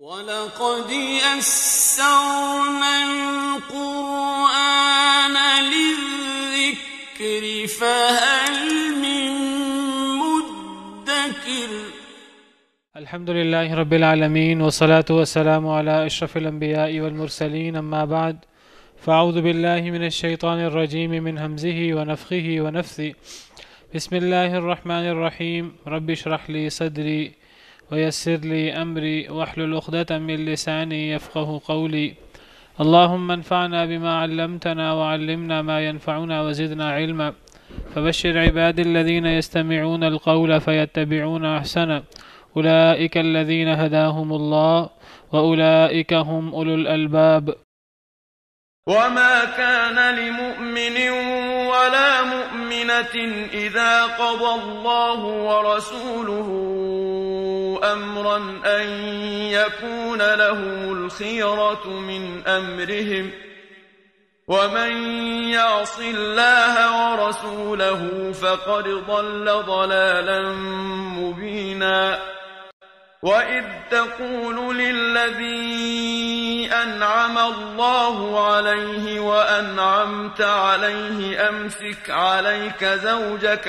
وَلَقَدْ يَسَّرْنَا الْقُرْآنَ لِلذِّكْرِ فَهَلْ مِن مُّدَّكِرٍ الحمد لله رب العالمين والصلاة والسلام على أشرف الأنبياء والمرسلين أما بعد فأعوذ بالله من الشيطان الرجيم من همزه ونفخه ونفثه بسم الله الرحمن الرحيم رب اشرح لي صدري ويسر لي أمري واحلل عقدة من لساني يفقه قولي اللهم انفعنا بما علمتنا وعلمنا ما ينفعنا وزدنا علما فبشر عبادي الذين يستمعون القول فيتبعون أحسنه أولئك الذين هداهم الله وأولئك هم أولو الألباب وما كان لمؤمن ولا مؤمنة إذا قضى الله ورسوله أمرا أن يكون لهم الخيرة من أمرهم ومن يعص الله ورسوله فقد ضل ضلالا مبينا وَإِذْ تَقُولُ لِلَّذِي أَنْعَمَ اللَّهُ عَلَيْهِ وَأَنْعَمْتَ عَلَيْهِ أَمْسِكْ عَلَيْكَ زَوْجَكَ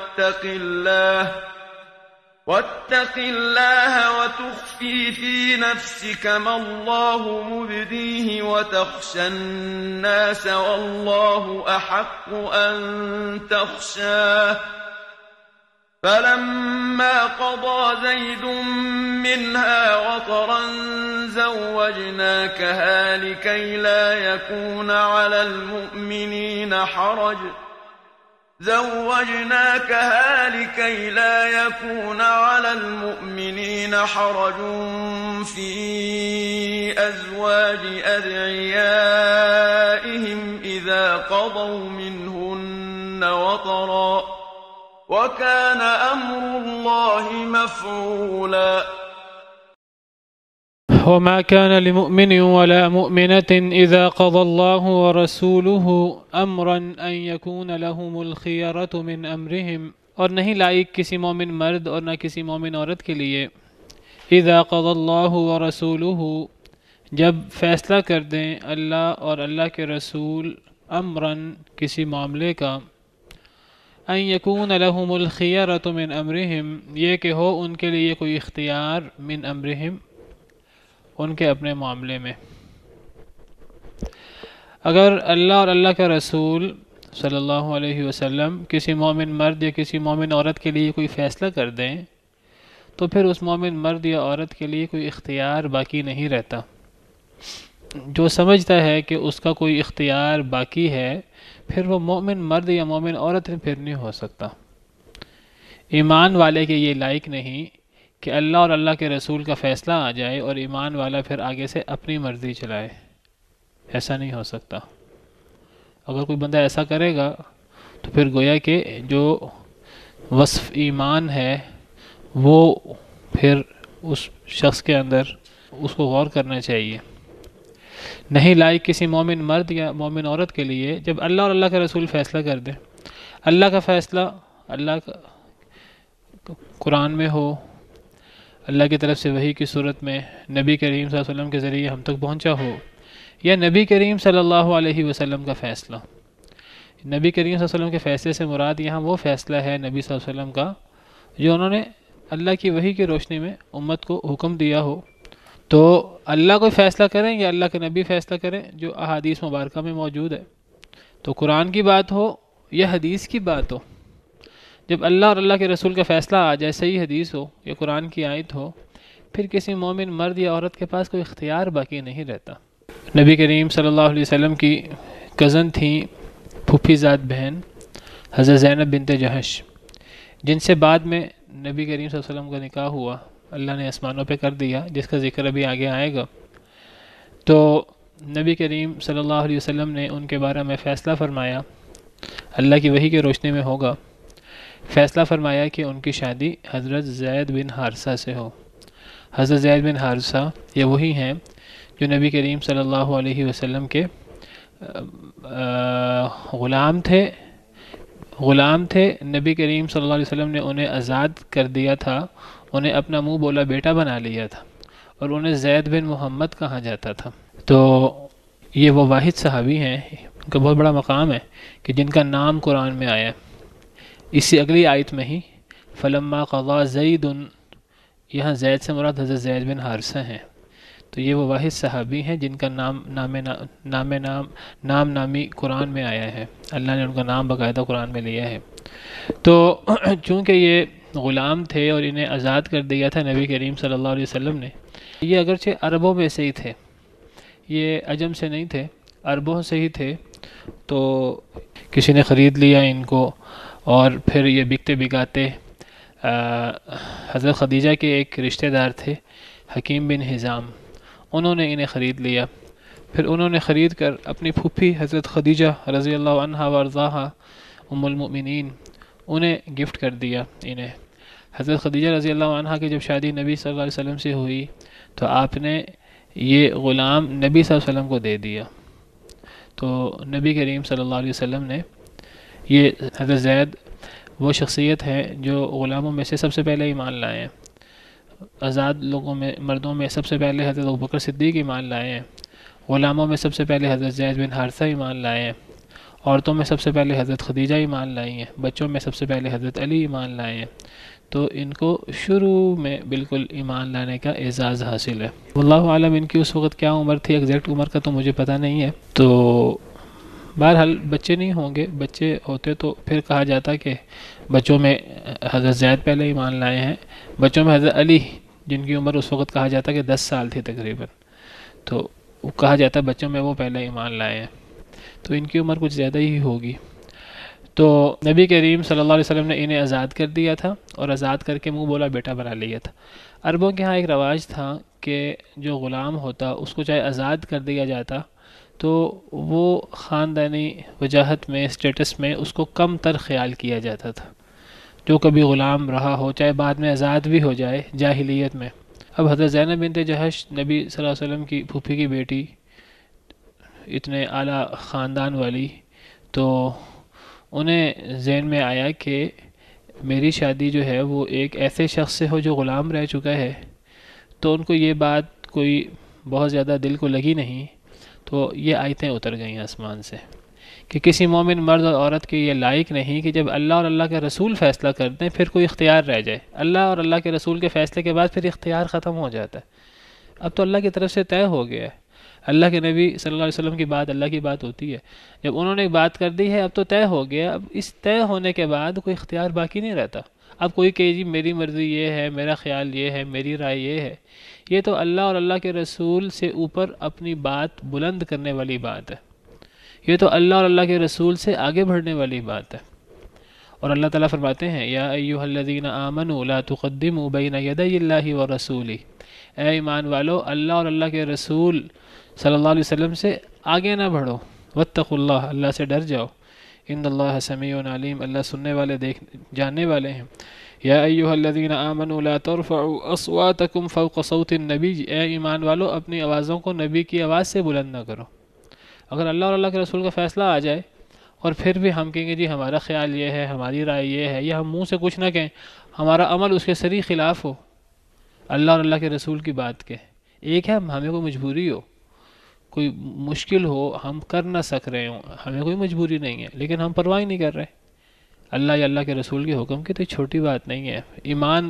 واتق الله وتخفي في نفسك ما الله مبديه وتخشى الناس والله أحق أن تخشاه فلما قضى زيد منها وطرا زوجناكها لكي لا يكون على المؤمنين حرج في أزواج أدعيائهم إذا قضوا منهن وطرا وَكَانَ أَمْرُ اللَّهِ مَفْعُولًا وما كان لمؤمن ولا مؤمنة إذا قضى الله ورسوله أمرا أن يكون لهم الخيرة من أمرهم اور نہیں لائق کسی مومن مرد اور نہ کسی مومن عورت کے لیے اذا قضى الله ورسوله جب فیصلہ کر دیں اللہ اور اللہ کے رسول امرا کسی معاملے کا ان یکون لهم الخیرۃ من امرہم یہ کہ ہو ان کے لیے کوئی اختیار من امرہم ان کے اپنے معاملے میں اگر اللہ اور اللہ کا رسول صلی اللہ علیہ وسلم کسی مومن مرد یا کسی مومن عورت کے لیے کوئی فیصلہ کر دیں تو پھر اس مومن مرد یا عورت کے لیے کوئی اختیار باقی نہیں رہتا جو سمجھتا ہے کہ اس کا کوئی اختیار باقی ہے پھر وہ مومن مرد یا مومن عورت پھر نہیں ہو سکتا ایمان والے کے یہ لائق نہیں کہ اللہ اور اللہ کے رسول کا فیصلہ آ جائے اور ایمان والا پھر آگے سے اپنی مرضی چلائے ایسا نہیں ہو سکتا اگر کوئی بندہ ایسا کرے گا تو پھر گویا کہ جو وصف ایمان ہے وہ پھر اس شخص کے اندر اس کو غور کرنا چاہیے نہیں لائق کسی مومن مرد یا مومن عورت کے لیے جب اللہ اور اللہ کا رسول فیصلہ کر دے اللہ کا فیصلہ اللہ کا قرآن میں ہو اللہ کی طرف سے وحی کی صورت میں نبی کریم صلی اللہ علیہ وسلم کے ذریعے ہم تک پہنچا ہو یا نبی کریم صلی اللہ علیہ وسلم کا فیصلہ نبی کریم صلی اللہ علیہ وسلم کے فیصلے سے مراد یہاں وہ فیصلہ ہے نبی صلی اللہ علیہ وسلم کا جو انہوں نے اللہ کی وحی کی روشنی میں امت کو حکم دیا ہو تو اللہ کوئی فیصلہ کریں یا اللہ کے نبی فیصلہ کریں جو احادیث مبارکہ میں موجود ہے تو قرآن کی بات ہو یا حدیث کی بات ہو جب اللہ اور اللہ کے رسول کا فیصلہ آ جائے صحیح حدیث ہو یا قرآن کی آیت ہو پھر کسی مومن مرد یا عورت کے پاس کوئی اختیار باقی نہیں رہتا نبی کریم صلی اللہ علیہ وسلم کی کزن تھیں پھوپھی زاد بہن حضرت زینب بنت جہش جن سے بعد میں نبی کریم صلی اللہ علیہ وسلم کا نکاح ہوا اللہ نے آسمانوں پہ کر دیا جس کا ذکر ابھی آگے آئے گا تو نبی کریم صلی اللہ علیہ وسلم نے ان کے بارے میں فیصلہ فرمایا اللہ کی وحی کی روشنی میں ہوگا فیصلہ فرمایا کہ ان کی شادی حضرت زید بن حارثہ سے ہو حضرت زید بن حارثہ یہ وہی ہیں جو نبی کریم صلی اللہ علیہ وسلم کے غلام تھے نبی کریم صلی اللہ علیہ وسلم نے انہیں آزاد کر دیا تھا انہیں اپنا منہ بولا بیٹا بنا لیا تھا اور انہیں زید بن محمد کہا جاتا تھا۔ تو یہ وہ واحد صحابی ہیں، ان کا بہت بڑا مقام ہے کہ جن کا نام قرآن میں آیا ہے۔ اسی اگلی آیت میں ہی فلما قضا زید، یہاں زید سے مراد حضرت زید بن حارثہ ہیں۔ تو یہ وہ واحد صحابی ہیں جن کا نام نامی قرآن میں آیا ہے، اللہ نے ان کا نام باقاعدہ قرآن میں لیا ہے۔ تو چونکہ یہ غلام تھے اور انہیں آزاد کر دیا تھا نبی کریم صلی اللہ علیہ وسلم نے، یہ اگرچہ عربوں میں سے ہی تھے، یہ عجم سے نہیں تھے، عربوں سے ہی تھے، تو کسی نے خرید لیا ان کو، اور پھر یہ بکتے بکاتے حضرت خدیجہ کے ایک رشتہ دار تھے حکیم بن حزام، انہوں نے انہیں خرید لیا۔ پھر انہوں نے خرید کر اپنی پھوپھی حضرت خدیجہ رضی اللہ عنہا وارضاہا ام المؤمنین انہیں گفٹ کر دیا انہیں۔ حضرت خدیجہ رضی اللہ عنہا کی جب شادی نبی صلی اللہ علیہ وسلم سے ہوئی تو آپ نے یہ غلام نبی صلی اللہ علیہ وسلم کو دے دیا۔ تو نبی کریم صلی اللہ علیہ وسلم نے یہ حضرت زید وہ شخصیت ہے جو غلاموں میں سے سب سے پہلے ایمان لائے ہیں، آزاد لوگوں میں مردوں میں سب سے پہلے حضرت ابوبکر صدیق ایمان لائے ہیں، غلاموں میں سب سے پہلے حضرت زید بن حارثہ ایمان لائے ہیں، عورتوں میں سب سے پہلے حضرت خدیجہ ایمان لائی ہیں، بچوں میں سب سے پہلے حضرت علی ایمان لائے ہیں۔ تو ان کو شروع میں بالکل ایمان لانے کا اعزاز حاصل ہے۔ واللہ عالم ان کی اس وقت کیا عمر تھی، ایگزیکٹ عمر کا تو مجھے پتہ نہیں ہے۔ تو بہرحال بچے نہیں ہوں گے، بچے ہوتے تو پھر کہا جاتا کہ بچوں میں حضرت زید پہلے ایمان لائے ہیں، بچوں میں حضرت علی جن کی عمر اس وقت کہا جاتا کہ 10 سال تھی تقریباً، تو کہا جاتا بچوں میں وہ پہلے ایمان لائے ہیں، تو ان کی عمر کچھ زیادہ ہی ہوگی۔ تو نبی کریم صلی اللہ علیہ وسلم نے انہیں آزاد کر دیا تھا، اور آزاد کر کے منہ بولا بیٹا بنا لیا تھا۔ عربوں کے ہاں ایک رواج تھا کہ جو غلام ہوتا اس کو چاہے آزاد کر دیا جاتا تو وہ خاندانی وجاہت میں اسٹیٹس میں اس کو کم تر خیال کیا جاتا تھا، جو کبھی غلام رہا ہو چاہے بعد میں آزاد بھی ہو جائے جاہلیت میں۔ اب حضرت زینب بنت جہش نبی صلی اللہ علیہ وسلم کی پھوپھی کی بیٹی، اتنے اعلیٰ خاندان والی، تو انہیں ذہن میں آیا کہ میری شادی جو ہے وہ ایک ایسے شخص سے ہو جو غلام رہ چکا ہے، تو ان کو یہ بات کوئی بہت زیادہ دل کو لگی نہیں، تو یہ آیتیں اتر گئیں آسمان سے کہ کسی مومن مرد اور عورت کے یہ لائق نہیں کہ جب اللہ اور اللہ کے رسول فیصلہ کر دیں پھر کوئی اختیار رہ جائے۔ اللہ اور اللہ کے رسول کے فیصلے کے بعد پھر اختیار ختم ہو جاتا ہے، اب تو اللہ کی طرف سے طے ہو گیا ہے، اللہ کے نبی صلی اللہ علیہ وسلم کی بات اللہ کی بات ہوتی ہے، جب انہوں نے ایک بات کر دی ہے اب تو طے ہو گیا، اب اس طے ہونے کے بعد کوئی اختیار باقی نہیں رہتا۔ اب کوئی کہ جی میری مرضی یہ ہے، میرا خیال یہ ہے، میری رائے یہ ہے، یہ تو اللہ اور اللہ کے رسول سے اوپر اپنی بات بلند کرنے والی بات ہے، یہ تو اللہ اور اللہ کے رسول سے آگے بڑھنے والی بات ہے۔ اور اللہ تعالیٰ فرماتے ہیں یا ایھا الذین آمنوا لا تقدموا بین یدی اللہ ورسولہ، اے ایمان والو اللہ اور اللہ کے رسول صلی اللہ علیہ وسلم سے آگے نہ بڑھو، واتقوا اللہ، اللہ سے ڈر جاؤ، ان اللہ سمیع علیم، اللہ سننے والے جاننے والے ہیں۔ یا ایھا الذین آمنوا لا ترفعوا اصواتکم فوق صوت النبی، اے ایمان والو اپنی آوازوں کو نبی کی آواز سے بلند نہ کرو۔ اگر اللہ اور اللہ کے رسول کا فیصلہ آ جائے اور پھر بھی ہم کہیں گے جی ہمارا خیال یہ ہے، ہماری رائے یہ ہے، یا ہم منہ سے کچھ نہ کہیں، ہمارا عمل اس کے سری خلاف ہو اللہ اور اللہ کے رسول کی بات کے، ایک ہے ہمیں کوئی مجبوری ہو، کوئی مشکل ہو، ہم کر نہ سک رہے ہوں، ہمیں کوئی مجبوری نہیں ہے لیکن ہم پرواہ نہیں کر رہے، اللہ یا اللہ کے رسول کے حکم کی تو یہ چھوٹی بات نہیں ہے، ایمان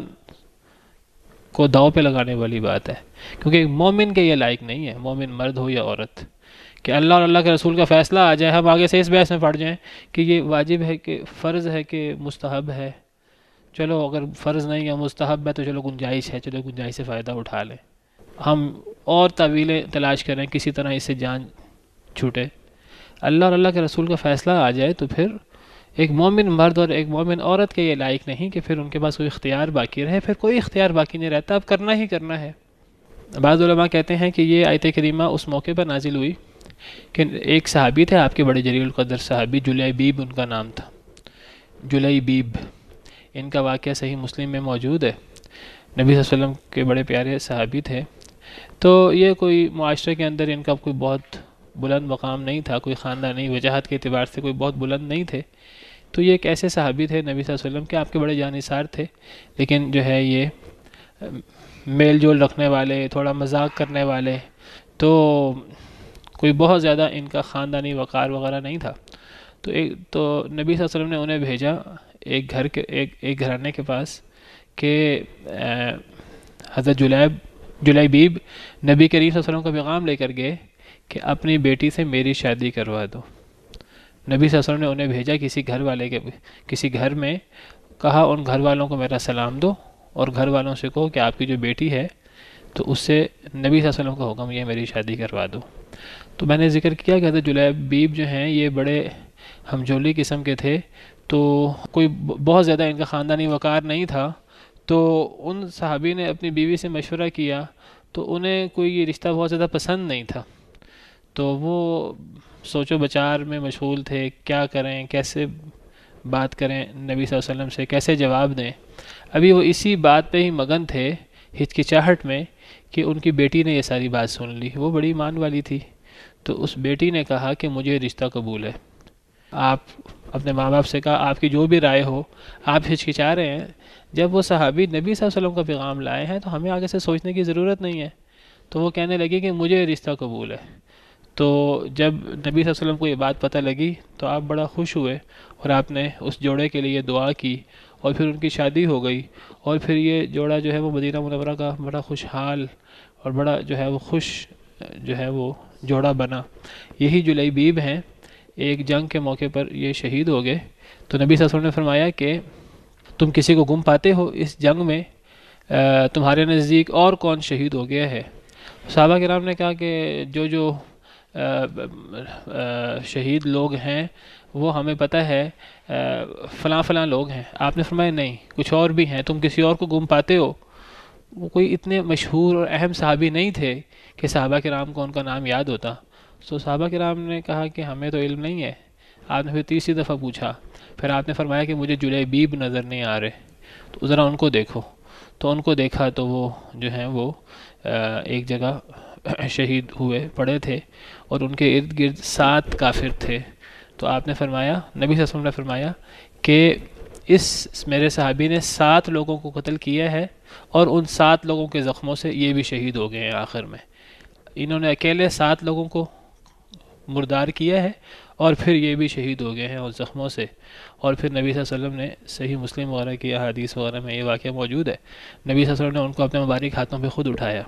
کو داؤ پہ لگانے والی بات ہے، کیونکہ مومن کے یہ لائق نہیں ہے، مومن مرد ہو یا عورت، کہ اللہ اور اللہ کے رسول کا فیصلہ آ جائے ہم آگے سے اس بحث میں پڑ جائیں کہ یہ واجب ہے کہ فرض ہے کہ مستحب ہے، چلو اگر فرض نہیں ہے مستحب ہے تو چلو گنجائش ہے، چلو گنجائش سے فائدہ اٹھا لیں، ہم اور تعویلیں تلاش کریں کسی طرح اس سے جان چھوٹے۔ اللہ اور اللہ کے رسول کا فیصلہ آ جائے تو پھر ایک مومن مرد اور ایک مومن عورت کے یہ لائق نہیں کہ پھر ان کے پاس کوئی اختیار باقی رہے، پھر کوئی اختیار باقی نہیں رہتا، اب کرنا ہی کرنا ہے۔ بعض علماء کہتے ہیں کہ یہ آیت کریمہ اس موقع پر نازل ہوئی کہ ایک صحابی تھے آپ کے بڑے جلیل القدر صحابی، جلیبیب ان کا نام تھا، جلیبیب، ان کا واقعہ صحیح مسلم میں موجود ہے، نبی صلی اللہ علیہ وسلم کے بڑے پیارے صحابی تھے، تو یہ کوئی معاشرے کے اندر ان کا کوئی بہت بلند مقام نہیں تھا، کوئی خاندانی وجاہت کے اعتبار سے کوئی بہت بلند نہیں تھے، تو یہ ایک ایسے صحابی تھے نبی صلی اللہ علیہ وسلم کے، آپ کے بڑے جانثار تھے، لیکن جو ہے یہ میل جول رکھنے والے، تھوڑا مذاق کرنے والے، تو کوئی بہت زیادہ ان کا خاندانی وقار وغیرہ نہیں تھا. تو نبی صلی اللہ علیہ وسلم نے انہیں بھیجا ایک گھرانے کے پاس کہ حضرت جلیبیب نبی کریم صلی اللہ علیہ وسلم کا پیغام لے کر گئے کہ اپنی بیٹی سے میری شادی کروا دو. نبی صلی اللہ علیہ وسلم نے انہیں بھیجا کسی گھر میں، کہا ان گھر والوں کو میرا سلام دو اور گھر والوں سے کہو کہ آپ کی جو بیٹی ہے تو اس سے نبی صلی اللہ علیہ وسلم کا حکم یہ میری شادی کروا دو. تو میں نے ذکر کیا کہ حضرت جلیبیب جو ہیں یہ بڑے ہمجولی قسم کے تھے، تو کوئی بہت زیادہ ان کا خاندانی وقار نہیں تھا. تو ان صحابی نے اپنی بیوی سے مشورہ کیا تو انہیں کوئی یہ رشتہ بہت زیادہ پسند نہیں تھا. تو وہ سوچو بچار میں مشغول تھے، کیا کریں، کیسے بات کریں نبی صلی اللہ علیہ وسلم سے، کیسے جواب دیں. ابھی وہ اسی بات پہ ہی مگن تھے، ہچکچاہٹ میں، کہ ان کی بیٹی نے یہ ساری بات سن لی. وہ بڑی ایمان والی تھی. تو اس بیٹی نے کہا کہ مجھے رشتہ قبول ہے. آپ اپنے ماں باپ سے کہا آپ کی جو بھی رائے ہو. آپ ہچکچا رہے ہیں، جب وہ صحابی نبی صلی اللہ علیہ وسلم کا پیغام لائے ہیں تو ہمیں آگے سے سوچنے کی ضرورت نہیں ہے. تو وہ کہنے لگی کہ مجھے رشتہ قبول ہے. تو جب نبی صلی اللہ علیہ وسلم کو یہ بات پتہ لگی تو آپ بڑا خوش ہوئے اور آپ نے اس جوڑے کے لیے دعا کی اور پھر ان کی شادی ہو گئی. اور پھر یہ جوڑا جو ہے وہ مدینہ منورہ کا بڑا خوشحال اور بڑا جو ہے وہ خوش جو ہے وہ جوڑا بنا. یہی جلیبیب ہیں، ایک جنگ کے موقع پر یہ شہید ہو گئے. تو نبی صلی اللہ علیہ وسلم نے فرمایا کہ تم کسی کو گم پاتے ہو اس جنگ میں، تمہارے نزدیک اور کون شہید ہو گیا ہے؟ صحابہ کرام نے کہا کہ جو شہید لوگ ہیں وہ ہمیں پتہ ہے فلاں فلاں لوگ ہیں. آپ نے فرمایا نہیں، کچھ اور بھی ہیں، تم کسی اور کو گم پاتے ہو؟ وہ کوئی اتنے مشہور اور اہم صحابی نہیں تھے کہ صحابہ کرام کو ان کا نام یاد ہوتا. تو صحابہ کرام نے کہا کہ ہمیں تو علم نہیں ہے. آپ نے پھر تیسری دفعہ پوچھا، پھر آپ نے فرمایا کہ مجھے جلیبیب نظر نہیں آ رہے، تو ذرا ان کو دیکھو. تو ان کو دیکھا تو وہ جو ہیں وہ ایک جگہ شہید ہوئے پڑے تھے اور ان کے ارد گرد 7 کافر تھے. تو آپ نے فرمایا، نبی صلی اللہ علیہ وسلم نے فرمایا کہ اس میرے صحابی نے 7 لوگوں کو قتل کیا ہے اور ان 7 لوگوں کے زخموں سے یہ بھی شہید ہو گئے ہیں. آخر میں انہوں نے اکیلے 7 لوگوں کو مردار کیا ہے اور پھر یہ بھی شہید ہو گئے ہیں اس زخموں سے. اور پھر نبی صلی اللہ علیہ وسلم نے صحیح مسلم وغیرہ کی احادیث وغیرہ میں یہ واقعہ موجود ہے، نبی صلی اللہ علیہ وسلم نے ان کو اپنے مبارک ہاتھوں پہ خود اٹھایا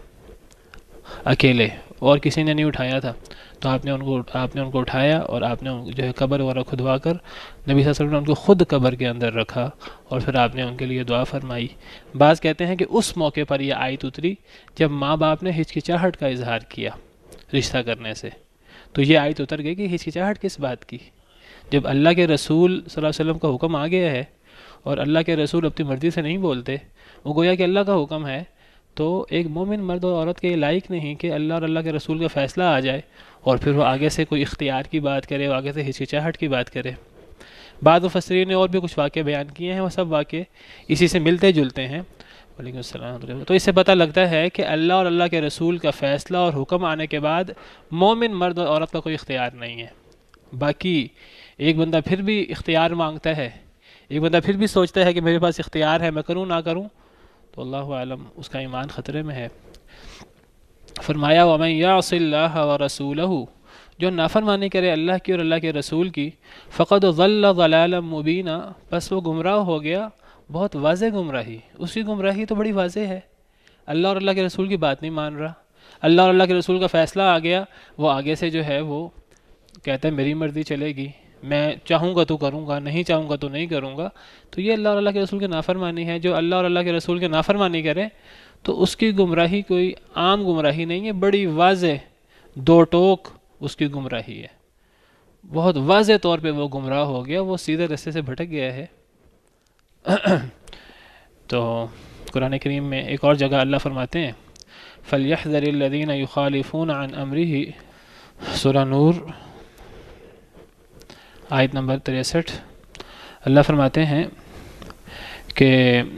اکیلے، اور کسی نے نہیں اٹھایا تھا. تو آپ نے ان کو اٹھایا اور آپ نے جو ہے قبر وغیرہ کھدوا کر نبی صلی اللہ علیہ وسلم نے ان کو خود قبر کے اندر رکھا اور پھر آپ نے ان کے لیے دعا فرمائی. بعض کہتے ہیں کہ اس موقع پر یہ آیت اتری جب ماں باپ نے ہچکچاہٹ کا اظہار کیا رشتہ کرنے سے. تو یہ آیت اتر گئی کہ ہچکچاہٹ کس بات کی؟ جب اللہ کے رسول صلی اللہ علیہ وسلم کا حکم آ گیا ہے اور اللہ کے رسول اپنی مرضی سے نہیں بولتے، وہ گویا کہ اللہ کا حکم ہے، تو ایک مومن مرد اور عورت کے لائق نہیں کہ اللہ اور اللہ کے رسول کا فیصلہ آ جائے اور پھر وہ آگے سے کوئی اختیار کی بات کرے، وہ آگے سے ہچکچاہٹ کی بات کرے. بعض مفسرین نے اور بھی کچھ واقعے بیان کیے ہیں، وہ سب واقعے اسی سے ملتے جلتے ہیں. وعلیکم السلام. تو اس سے پتہ لگتا ہے کہ اللہ اور اللہ کے رسول کا فیصلہ اور حکم آنے کے بعد مومن مرد اور عورت کا کوئی اختیار نہیں ہے. باقی ایک بندہ پھر بھی اختیار مانگتا ہے، ایک بندہ پھر بھی سوچتا ہے کہ میرے پاس اختیار ہے، میں کروں نہ کروں، تو اللہ عالم اس کا ایمان خطرے میں ہے. فرمایا وَمَن يَعْصِ اللَّهَ وَرَسُولَهُ، جو نافرمانی کرے اللہ کی اور اللہ کے رسول کی، فقد ضل ضلالا مبینا، بس وہ گمراہ ہو گیا بہت واضح گمراہی. اس کی گمراہی تو بڑی واضح ہے، اللہ اور اللہ کے رسول کی بات نہیں مان رہا، اللہ اور اللہ کے رسول کا فیصلہ آ گیا، وہ آگے سے جو ہے وہ کہتا ہے میری مرضی چلے گی، میں چاہوں گا تو کروں گا، نہیں چاہوں گا تو نہیں کروں گا. تو یہ اللہ اور اللہ کے رسول کی نافرمانی ہے. جو اللہ اور اللہ کے رسول کی نافرمانی کرے تو اس کی گمراہی کوئی عام گمراہی نہیں ہے، بڑی واضح 2 ٹوک اس کی گمراہی ہے. بہت واضح طور پہ وہ گمراہ ہو گیا، وہ سیدھے رستے سے بھٹک گیا ہے. تو قرآن کریم میں ایک اور جگہ اللہ فرماتے ہیں فَلْيَحْذَرِ الَّذِينَ يُخَالِفُونَ عَنْ أَمْرِهِ، سورہ نور آیت نمبر 63. اللہ فرماتے ہیں کہ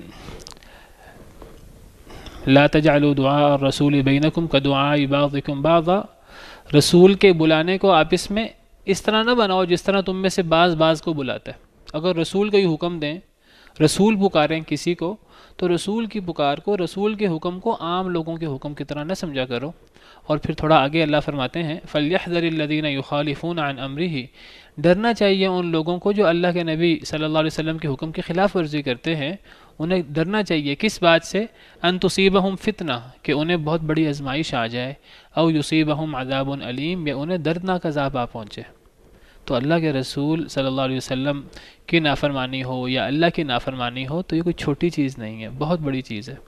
لا تجعلوا دعاء الرسول بینکم کدعاء بعضکم بعضا، رسول کے بلانے کو آپس میں اس طرح نہ بناؤ جس طرح تم میں سے بعض کو بلاتا ہے. اگر رسول کا ہی حکم دیں، رسول پکاریں کسی کو، تو رسول کی پکار کو، رسول کے حکم کو عام لوگوں کے حکم کی طرح نہ سمجھا کرو۔ اور پھر تھوڑا آگے اللہ فرماتے ہیں فَلْيَحْذَرِ الَّذِينَ يُخَالِفُونَ عَنْ أَمْرِهِ، ڈرنا چاہیے ان لوگوں کو جو اللہ کے نبی صلی اللہ علیہ وسلم کے حکم کی خلاف ورزی کرتے ہیں، انہیں ڈرنا چاہیے کس بات سے؟ ان تصیبہم فتنہ، کہ انہیں بہت بڑی آزمائش آ جائے، او یصیبہم عذاب علیم، یا انہیں دردناک عذاب آ پہنچے۔ تو اللہ کے رسول صلی اللہ علیہ وسلم کی نافرمانی ہو یا اللہ کی نافرمانی ہو تو یہ کوئی چھوٹی چیز نہیں ہے، بہت بڑی چیز ہے۔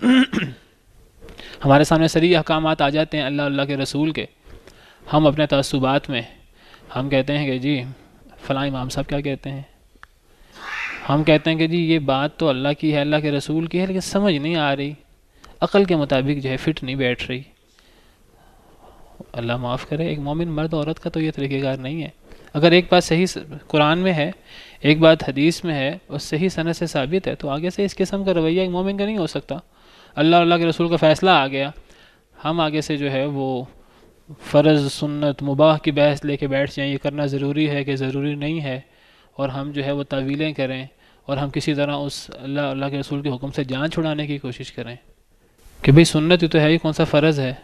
ہمارے سامنے صریح احکامات آ جاتے ہیں اللہ کے رسول کے، ہم اپنے تعصبات میں ہم کہتے ہیں کہ جی فلاں امام صاحب کیا کہتے ہیں، ہم کہتے ہیں کہ جی یہ بات تو اللہ کی ہے، اللہ کے رسول کی ہے، لیکن سمجھ نہیں آ رہی، عقل کے مطابق جو ہے فٹ نہیں بیٹھ رہی۔ اللہ معاف کرے، ایک مومن مرد عورت کا تو یہ طریقہ کار نہیں ہے۔ اگر ایک بات صحیح قرآن میں ہے، ایک بات حدیث میں ہے اور صحیح سند سے ثابت ہے، تو آگے سے اس قسم کا رویہ ایک مومن کا نہیں ہو سکتا۔ اللہ اور اللہ کے رسول کا فیصلہ آ گیا، ہم آگے سے جو ہے وہ فرض سنت مباح کی بحث لے کے بیٹھ جائیں، یہ کرنا ضروری ہے کہ ضروری نہیں ہے، اور ہم جو ہے وہ تعویلیں کریں، اور ہم کسی طرح اس اللہ کے رسول کے حکم سے جان چھڑانے کی کوشش کریں کہ بھئی سنت تو ہے ہی، کون سا فرض ہے۔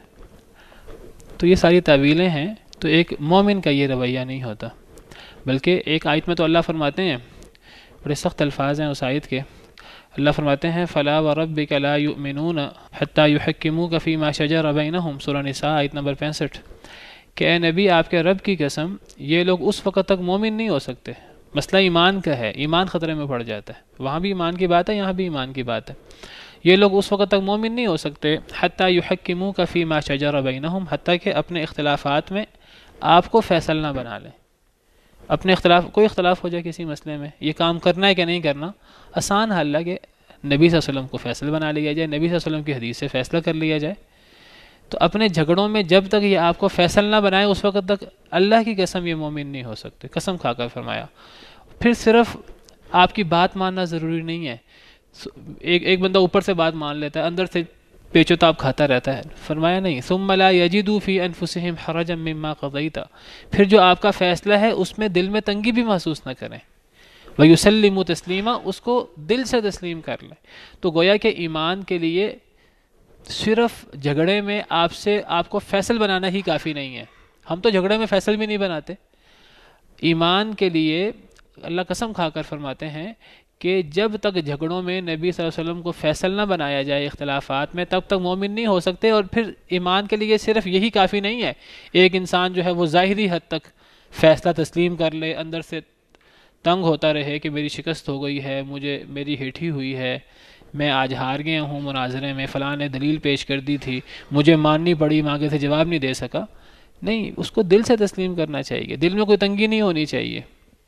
تو یہ ساری تعویلیں ہیں، تو ایک مومن کا یہ رویہ نہیں ہوتا۔ بلکہ ایک آیت میں تو اللہ فرماتے ہیں، بڑے سخت الفاظ ہیں اس آیت کے، اللہ فرماتے ہیں فَلَا وَرَبِّكَ لَا يُؤْمِنُونَ حَتَّى يُحَكِّمُوكَ فِي مَا شَجَرَ بَيْنَهُمْ، سورہ نساء آیت نمبر 65، کہ اے نبی آپ کے رب کی قسم یہ لوگ اس وقت تک مومن نہیں ہو سکتے۔ مسئلہ ایمان کا ہے، ایمان خطرے میں پڑ جاتا ہے، وہاں بھی ایمان کی بات ہے، یہاں بھی ایمان کی بات ہے۔ یہ لوگ اس وقت تک مومن نہیں ہو سکتے حَتَّى يُحَكِّمُوكَ فِي مَا شَجَرَ بَيْنَهُمْ، حتیٰ کہ اپنے اختلافات میں آپ کو فیصل نہ بنا لیں۔ اپنے کوئی اختلاف ہو جائے کسی مسئلے میں، یہ کام کرنا ہے کہ نہیں کرنا، آسان حل ہے کہ نبی صلی اللہ علیہ وسلم کو فیصل بنا لیا جائے، نبی صلی اللہ علیہ وسلم کی حدیث سے فیصلہ کر لیا جائے۔ تو اپنے جھگڑوں میں جب تک یہ آپ کو فیصل نہ بنائے اس وقت تک اللہ کی قسم یہ مومن نہیں ہو سکتے، قسم کھا کر فرمایا۔ پھر صرف آپ کی بات ماننا ضروری نہیں ہے، ایک بندہ اوپر سے بات مان لیتا ہے، اندر سے پیچو تاب کھاتا رہتا ہے، فرمایا نہیں ثم لا یجدوا فی انفسہم حرجا مما قضیت، پھر جو آپ کا فیصلہ ہے اس میں دل میں تنگی بھی محسوس نہ کریں، وَيُسَلِّمُوا تسلیما، اس کو دل سے تسلیم کر لیں۔ تو گویا کہ ایمان کے لیے صرف جھگڑے میں آپ کو فیصل بنانا ہی کافی نہیں ہے، ہم تو جھگڑے میں فیصل بھی نہیں بناتے۔ ایمان کے لیے اللہ قسم کھا کر فرماتے ہیں کہ جب تک جھگڑوں میں نبی صلی اللہ علیہ وسلم کو فیصل نہ بنایا جائے اختلافات میں، تب تک مومن نہیں ہو سکتے۔ اور پھر ایمان کے لیے صرف یہی کافی نہیں ہے، ایک انسان جو ہے وہ ظاہری حد تک فیصلہ تسلیم کر لے، اندر سے تنگ ہوتا رہے کہ میری شکست ہو گئی ہے، میری ہیٹھی ہوئی ہے، میں آج ہار گیا ہوں مناظرے میں، فلاں نے دلیل پیش کر دی تھی، مجھے ماننی پڑی، میں آگے سے جواب نہیں دے سکا۔ نہیں، اس کو دل سے تسلیم کرنا چاہیے، دل میں کوئی تنگی نہیں ہونی چاہیے۔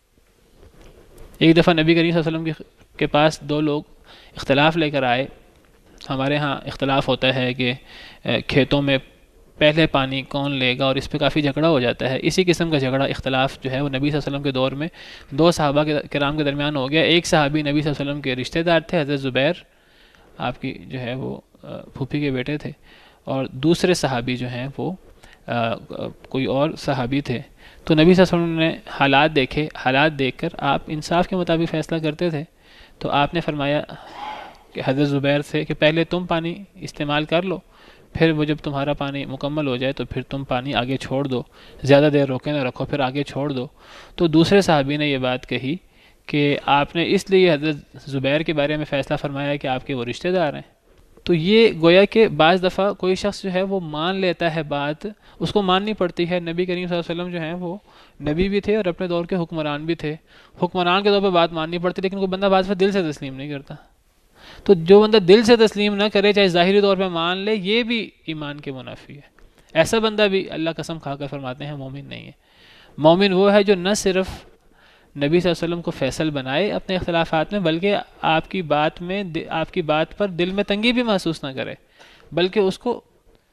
ایک دفعہ نبی کریم صلی اللہ علیہ وسلم کے پاس دو لوگ اختلاف لے کر آئے۔ ہمارے ہاں اختلاف ہوتا ہے کہ کھیتوں میں پہلے پانی کون لے گا، اور اس پہ کافی جھگڑا ہو جاتا ہے۔ اسی قسم کا جھگڑا اختلاف جو ہے وہ نبی صلی اللہ علیہ وسلم کے دور میں دو صحابہ کرام کے درمیان ہو گیا۔ ایک صحابی نبی صلی اللہ علیہ وسلم کے رشتہ دار تھے، حضرت زبیر آپ کی جو ہے وہ پھوپھی کے بیٹے تھے، اور دوسرے صحابی جو ہیں وہ کوئی اور صحابی تھے۔ تو نبی صلی اللہ علیہ وسلم نے حالات دیکھے، حالات دیکھ کر آپ انصاف کے مطابق فیصلہ کرتے تھے۔ تو آپ نے فرمایا کہ حضرت زبیر سے کہ پہلے تم پانی استعمال کر لو، پھر وہ جب تمہارا پانی مکمل ہو جائے تو پھر تم پانی آگے چھوڑ دو، زیادہ دیر روکے نہ رکھو، پھر آگے چھوڑ دو۔ تو دوسرے صحابی نے یہ بات کہی کہ آپ نے اس لیے حضرت زبیر کے بارے میں فیصلہ فرمایا کہ آپ کے وہ رشتہ دار ہیں۔ تو یہ گویا کہ بعض دفعہ کوئی شخص جو ہے وہ مان لیتا ہے بات، اس کو ماننی پڑتی ہے۔ نبی کریم صلی اللہ علیہ وسلم جو ہیں وہ نبی بھی تھے اور اپنے دور کے حکمران بھی تھے، حکمران کے طور پہ بات ماننی پڑتی، لیکن کوئی بندہ بعض دفعہ دل سے تسلیم نہیں کرتا۔ تو جو بندہ دل سے تسلیم نہ کرے، چاہے ظاہری طور پہ مان لے، یہ بھی ایمان کے منافی ہے۔ ایسا بندہ بھی اللہ قسم کھا کر فرماتے ہیں مومن نہیں ہے۔ مومن وہ ہے جو نہ صرف نبی صلی اللہ علیہ وسلم کو فیصل بنائے اپنے اختلافات میں، بلکہ آپ کی بات پر دل میں تنگی بھی محسوس نہ کرے، بلکہ اس کو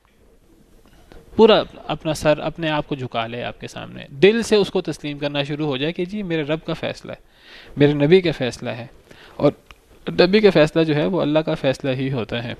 پورا اپنا سر اپنے آپ کو جھکا لے آپ کے سامنے، دل سے اس کو تسلیم کرنا شروع ہو جائے کہ جی میرے رب کا فیصلہ ہے، میرے نبی کا فیصلہ ہے، اور نبی کا فیصلہ جو ہے وہ اللہ کا فیصلہ ہی ہوتا ہے۔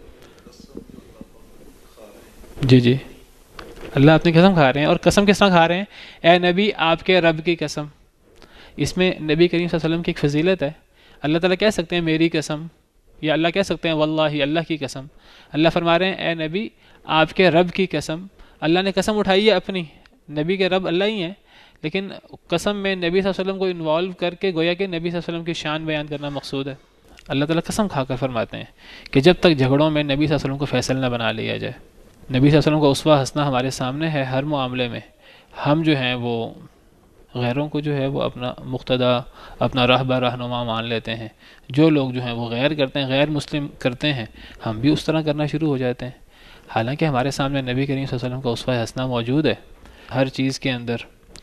جی اللہ اپنی قسم کھا رہے ہیں، اور قسم کس طرح کھا رہے ہیں؟ اے نبی آپ کے رب کی قسم۔ اس میں نبی کریم صلی اللہ علیہ وسلم کی ایک فضیلت ہے، اللہ تعالیٰ کہہ سکتے ہیں میری قسم، یا اللہ کہہ سکتے ہیں واللہ، اللہ کی قسم. اللہ فرما رہے ہیں اے نبی آپ کے رب کی قسم. اللہ نے قسم اٹھائی ہے اپنی، نبی کے رب اللہ ہی ہیں، لیکن قسم میں نبی صلی اللہ علیہ وسلم کو انوالو کر کے گویا کہ نبی صلی اللہ علیہ وسلم کی شان بیان کرنا مقصود ہے. اللہ تعالیٰ قسم کھا کر فرماتے ہیں کہ جب تک جھگڑوں میں نبی صلی اللہ علیہ وسلم کو فیصل نہ بنا لیا جائے. نبی صلی اللہ علیہ وسلم کا اسوہ حسنہ ہمارے سامنے ہے ہر معاملے میں. ہم جو ہیں وہ غیروں کو جو ہے وہ اپنا مقتدا، اپنا راہبر رہنما مان لیتے ہیں. جو لوگ جو ہیں وہ غیر کرتے ہیں، غیر مسلم کرتے ہیں، ہم بھی اس طرح کرنا شروع ہو جاتے ہیں. حالانکہ ہمارے سامنے نبی کریم صلی اللہ علیہ وسلم کا اسوہ حسنہ موجود ہے ہر چیز کے اندر.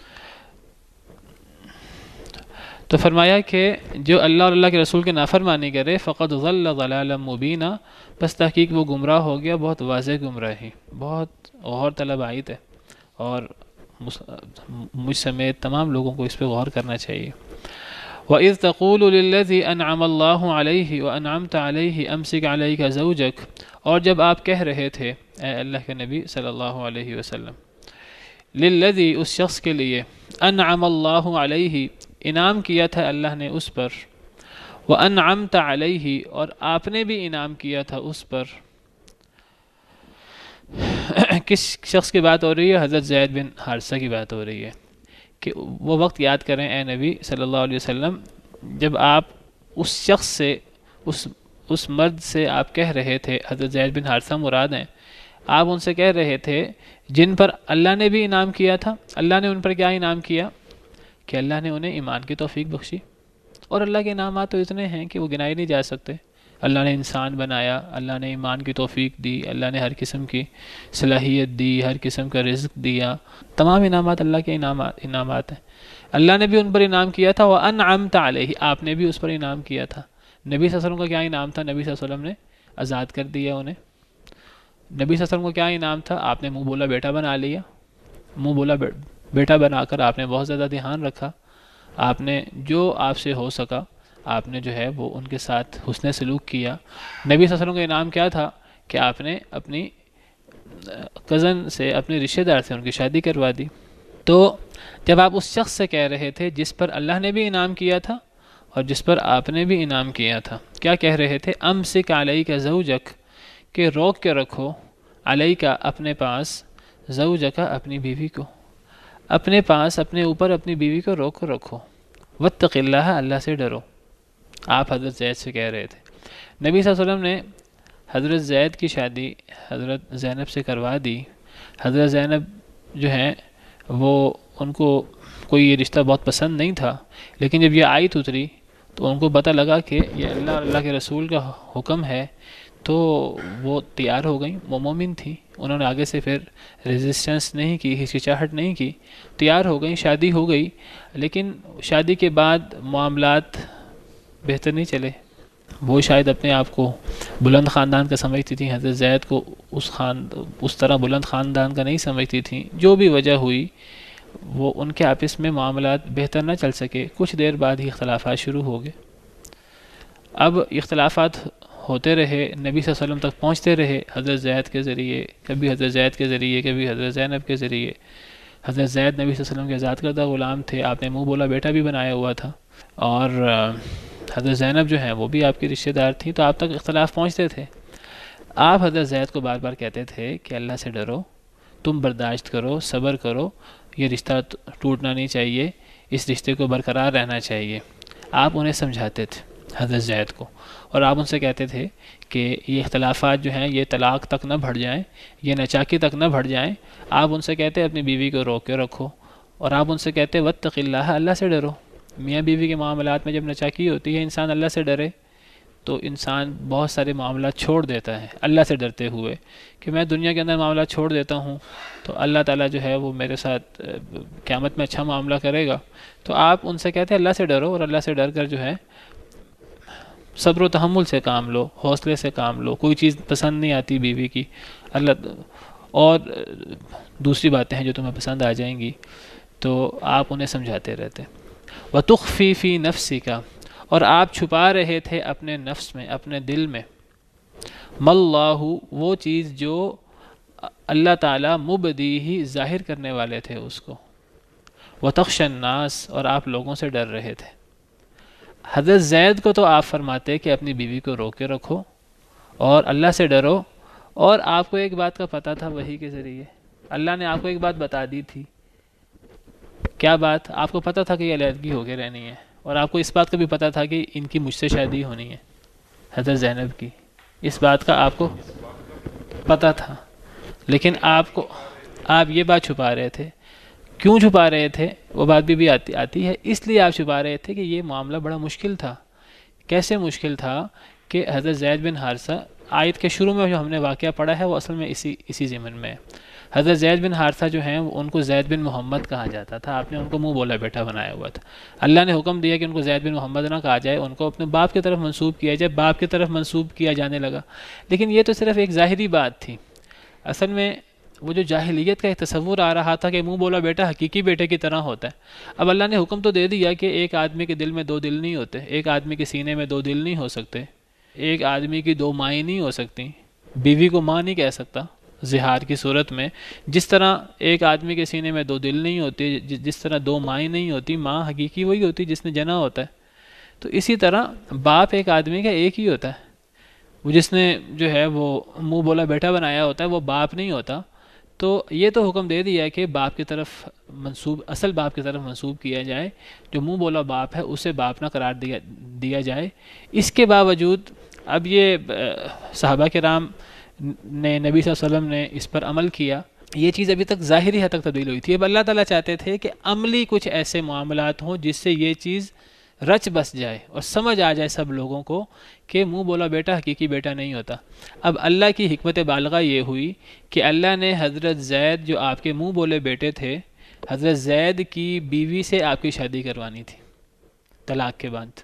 تو فرمایا کہ جو اللہ اور اللہ کے رسول کے نافرمانی کرے فقد ضل ضلالا مبینا، بس تحقیق وہ گمراہ ہو گیا بہت واضح گمراہی. بہت غور طلب آیت ہے اور مجھ سمیت تمام لوگوں کو اس پہ غور کرنا چاہیے. وَإِذْ تَقُولُ لِلَّذِي أَنْعَمَ اللَّهُ عَلَيْهِ وَأَنْعَمْتَ عَلَيْهِ أَمْسِكْ عَلَيْكَ زَوْجَكَ، اور جب آپ کہہ رہے تھے اے اللہ کے نبی صلی اللہ علیہ وسلم، لِلَّذِي اس شخص کے لیے، أَنْعَمَ اللَّهُ عَلَيْهِ انعام کیا تھا اللہ نے اس پر، وَأَنْعَمْتَ عَلَيْهِ اور آپ نے بھی انعام کیا تھا اس پر. کس شخص کی بات ہو رہی ہے؟ حضرت زید بن حارثہ کی بات ہو رہی ہے کہ وہ وقت یاد کریں اے نبی صلی اللہ علیہ وسلم جب آپ اس شخص سے، اس مرد سے آپ کہہ رہے تھے، حضرت زید بن حارثہ مراد ہیں، آپ ان سے کہہ رہے تھے جن پر اللہ نے بھی انعام کیا تھا. اللہ نے ان پر کیا انعام کیا کہ اللہ نے انہیں ایمان کی توفیق بخشی. اور اللہ کے انعامات تو اتنے ہیں کہ وہ گنائے نہیں جا سکتے. اللہ نے انسان بنایا، اللہ نے ایمان کی توفیق دی، اللہ نے ہر قسم کی صلاحیت دی، ہر قسم کا رزق دیا. تمام انعامات اللہ کے انعامات ہیں. اللہ نے بھی ان پر انعام کیا تھا. وَأَنْعَمْتَ عَلَيْهِ آپ نے بھی اس پر انعام کیا تھا. نبی صلی اللہ علیہ وسلم کا کیا انعام تھا؟ نبی صلی اللہ علیہ وسلم نے آزاد کر دیا انہیں. نبی صلی اللہ علیہ وسلم کو کیا انعام تھا؟ آپ نے منہ بولا بیٹا بنا لیا. منہ بولا بیٹا بنا کر آپ نے بہت زیادہ دھیان رکھا. آپ نے جو آپ سے ہو سکا آپ نے جو ہے وہ ان کے ساتھ حسن سلوک کیا. نبی صلی اللہ علیہ وسلم کا انعام کیا تھا کہ آپ نے اپنی کزن سے، اپنے رشتہ دار سے ان کی شادی کروا دی. تو جب آپ اس شخص سے کہہ رہے تھے جس پر اللہ نے بھی انعام کیا تھا اور جس پر آپ نے بھی انعام کیا تھا، کیا کہہ رہے تھے؟ امسک علیک زوجک، کہ روک کے رکھو، علیک اپنے پاس، زوجک اپنی بیوی کو، اپنے پاس، اپنے اوپر اپنی بیوی کو روک کر رکھو. واتق اللہ، اللہ سے ڈرو. آپ حضرت زید سے کہہ رہے تھے. نبی صلی اللہ علیہ وسلم نے حضرت زید کی شادی حضرت زینب سے کروا دی. حضرت زینب جو ہیں وہ ان کو کوئی یہ رشتہ بہت پسند نہیں تھا، لیکن جب یہ آیت اتری تو ان کو پتہ لگا کہ یہ اللہ اور اللہ کے رسول کا حکم ہے، تو وہ تیار ہو گئیں. وہ مومن تھیں، انہوں نے آگے سے پھر ریزسٹنس نہیں کی، ہچکچاہٹ نہیں کی، تیار ہو گئیں، شادی ہو گئی. لیکن شادی کے بعد معاملات بہتر نہیں چلے. وہ شاید اپنے آپ کو بلند خاندان کا سمجھتی تھیں، حضرت زید کو اس طرح بلند خاندان کا نہیں سمجھتی تھیں. جو بھی وجہ ہوئی وہ ان کے آپس میں معاملات بہتر نہ چل سکے. کچھ دیر بعد ہی اختلافات شروع ہو گئے. اب اختلافات ہوتے رہے، نبی صلی اللہ علیہ وسلم تک پہنچتے رہے حضرت زید کے ذریعے، کبھی حضرت زید کے ذریعے، کبھی حضرت زینب کے ذریعے. حضرت زید نبی صلی اللہ علیہ وسلم کے آزاد کردہ غلام تھے، آپ نے منہ بولا بیٹا بھی بنایا ہوا تھا، اور حضرت زینب جو ہیں وہ بھی آپ کی رشتہ دار تھیں، تو آپ تک اختلاف پہنچتے تھے. آپ حضرت زید کو بار بار کہتے تھے کہ اللہ سے ڈرو، تم برداشت کرو، صبر کرو، یہ رشتہ ٹوٹنا نہیں چاہیے، اس رشتے کو برقرار رہنا چاہیے. آپ انہیں سمجھاتے تھے حضرت زید کو، اور آپ ان سے کہتے تھے کہ یہ اختلافات جو ہیں یہ طلاق تک نہ بڑھ جائیں، یہ ناچاکی تک نہ بڑھ جائیں. آپ ان سے کہتے اپنی بیوی کو روک کے رکھو، اور آپ ان سے کہتے واتق اللہ، اللہ سے ڈرو. میاں بیوی کے معاملات میں جب ناچاکی ہوتی ہے، انسان اللہ سے ڈرے تو انسان بہت سارے معاملات چھوڑ دیتا ہے اللہ سے ڈرتے ہوئے، کہ میں دنیا کے اندر معاملات چھوڑ دیتا ہوں تو اللہ تعالیٰ جو ہے وہ میرے ساتھ قیامت میں اچھا معاملہ کرے گا. تو آپ ان سے کہتے ہیں اللہ سے ڈرو، اور اللہ سے ڈر کر جو ہے صبر و تحمل سے کام لو، حوصلے سے کام لو. کوئی چیز پسند نہیں آتی بیوی کی، اللہ اور دوسری باتیں ہیں جو تمہیں پسند آ جائیں گی، تو آپ انہیں سمجھاتے رہتے. وَتُخْفِي فِي نَفْسِكَ، اور آپ چھپا رہے تھے اپنے نفس میں، اپنے دل میں، مَاللَّهُ وہ چیز جو اللہ تعالیٰ مبدیہ ظاہر کرنے والے تھے اس کو. وَتَخْشَى النَّاسَ اور آپ لوگوں سے ڈر رہے تھے. حضرت زید کو تو آپ فرماتے کہ اپنی بیوی کو روکے رکھو اور اللہ سے ڈرو، اور آپ کو ایک بات کا پتہ تھا وحی کے ذریعے، اللہ نے آپ کو ایک بات بتا دی تھی. کیا بات؟ آپ کو پتہ تھا کہ یہ علیحدگی ہو کے رہنی ہے، اور آپ کو اس بات کا بھی پتہ تھا کہ ان کی مجھ سے شادی ہونی ہے، حضرت زینب کی. اس بات کا آپ کو پتہ تھا، لیکن آپ یہ بات چھپا رہے تھے. کیوں چھپا رہے تھے؟ وہ بات بھی آتی ہے. اس لیے آپ چھپا رہے تھے کہ یہ معاملہ بڑا مشکل تھا. کیسے مشکل تھا کہ حضرت زید بن حارثہ، آیت کے شروع میں جو ہم نے واقعہ پڑھا ہے وہ اصل میں اسی ضمن میں ہے. حضرت زید بن حارثہ جو ہیں ان کو زید بن محمد کہا جاتا تھا. آپ نے ان کو منہ بولا بیٹا بنایا ہوا تھا. اللہ نے حکم دیا کہ ان کو زید بن محمد نہ کہا جائے، ان کو اپنے باپ کی طرف منسوب کیا جائے. باپ کی طرف منسوب کیا جانے لگا. لیکن یہ تو صرف ایک ظاہری بات تھی. اصل میں وہ جو جاہلیت کا ایک تصور آ رہا تھا کہ منہ بولا بیٹا حقیقی بیٹے کی طرح ہوتا ہے. اب اللہ نے حکم تو دے دیا کہ ایک آدمی کے دل میں دو دل نہیں ہوتے، ایک آدمی کے سینے میں دو دل نہیں ہو سکتے، ایک آدمی کی دو مائیں نہیں ہو سکتی. بیوی کو ماں نہیں کہہ سکتا زہار کی صورت میں. جس طرح ایک آدمی کے سینے میں دو دل نہیں ہوتے، جس طرح دو مائیں نہیں ہوتی، ماں حقیقی وہی ہوتی جس نے جنا ہوتا ہے. تو اسی طرح باپ ایک آدمی کا ایک ہی ہوتا ہے. وہ جس نے جو ہے وہ منہ بولا بیٹا بنایا ہوتا ہے وہ باپ نہیں ہوتا. تو یہ تو حکم دے دیا کہ باپ کی طرف اصل باپ کی طرف منسوب کیا جائے، جو منہ بولا باپ ہے اسے باپ نہ قرار دیا جائے. اس کے باوجود اب یہ صحابہ کرام نے، نبی صلی اللہ علیہ وسلم نے اس پر عمل کیا. یہ چیز ابھی تک ظاہری حد تک تبدیل ہوئی تھی. اب اللہ تعالیٰ چاہتے تھے کہ عملی کچھ ایسے معاملات ہوں جس سے یہ چیز رچ بس جائے اور سمجھ آ جائے سب لوگوں کو کہ منہ بولا بیٹا حقیقی بیٹا نہیں ہوتا. اب اللہ کی حکمت بالغہ یہ ہوئی کہ اللہ نے حضرت زید جو آپ کے منہ بولے بیٹے تھے، حضرت زید کی بیوی سے آپ کی شادی کروانی تھی طلاق کے بعد.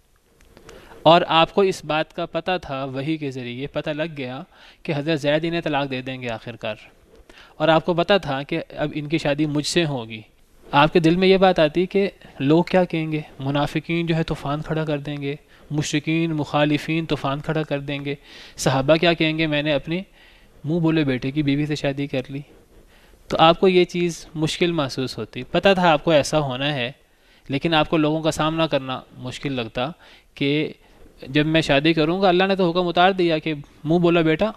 اور آپ کو اس بات کا پتہ تھا، وحی کے ذریعے پتہ لگ گیا کہ حضرت زید انہیں طلاق دے دیں گے آخر کار. اور آپ کو پتہ تھا کہ اب ان کی شادی مجھ سے ہوگی. آپ کے دل میں یہ بات آتی کہ لوگ کیا کہیں گے، منافقین جو ہے طوفان کھڑا کر دیں گے، مشرکین مخالفین طوفان کھڑا کر دیں گے، صحابہ کیا کہیں گے میں نے اپنی منہ بولے بیٹے کی بیوی سے شادی کر لی. تو آپ کو یہ چیز مشکل محسوس ہوتی. پتہ تھا آپ کو ایسا ہونا ہے، لیکن آپ کو لوگوں کا سامنا کرنا مشکل لگتا کہ جب میں شادی کروں گا، اللہ نے تو حکم اتار دیا کہ منہ بولا بیٹا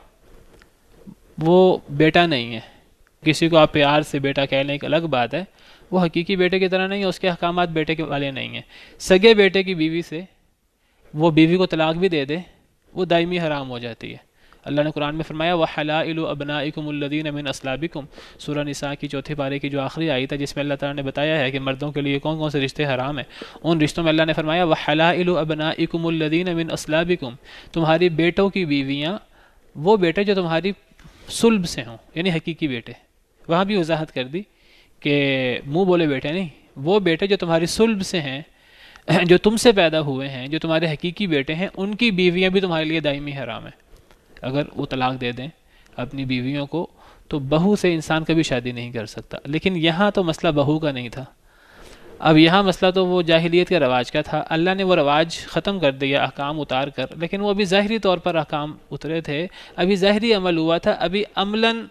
وہ بیٹا نہیں ہے. کسی کو آپ پیار سے بیٹا کہہ لیں ایک الگ بات ہے، وہ حقیقی بیٹے کی طرح نہیں ہے، اس کے احکامات بیٹے کے والے نہیں ہیں. سگے بیٹے کی بیوی سے وہ بیوی کو طلاق بھی دے دے وہ دائمی حرام ہو جاتی ہے. اللہ نے قرآن میں فرمایا وَحَلَائِلُ أَبْنَائِكُمُ الَّذِينَ مِنْ أَصْلَابِكُمْ، سورہ نساء کی 4 پارے کی جو آخری آیت ہے جس میں اللہ تعالیٰ نے بتایا ہے کہ مردوں کے لیے کون کون سے رشتے حرام ہیں. ان رشتوں میں اللہ نے فرمایا وَحَلَائِلُ أَبْنَائِكُمُ الَّذِينَ مِنْ أَصْلَابِكُمْ، تمہاری بیٹوں کی بیویاں وہ بیٹے جو تمہاری صلب سے ہوں، یعنی حقیقی بیٹے. وہاں بھی وضاحت کر دی کہ منہ بولے بیٹے نہیں، وہ بیٹے جو تمہاری صلب سے ہیں، جو تم سے پیدا ہوئے ہیں، جو تمہارے حقیقی بیٹے ہیں، ان کی بیویاں بھی تمہارے لیے دائمی حرام ہیں. اگر وہ طلاق دے دیں اپنی بیویوں کو تو بہو سے انسان کبھی شادی نہیں کر سکتا. لیکن یہاں تو مسئلہ بہو کا نہیں تھا. اب یہاں مسئلہ تو وہ جاہلیت کے رواج کا تھا. اللہ نے وہ رواج ختم کر دیا احکام اتار کر، لیکن وہ ابھی ظاہری طور پر احکام اترے تھے، ابھی ظاہری عمل ہوا تھا. ابھی عملاً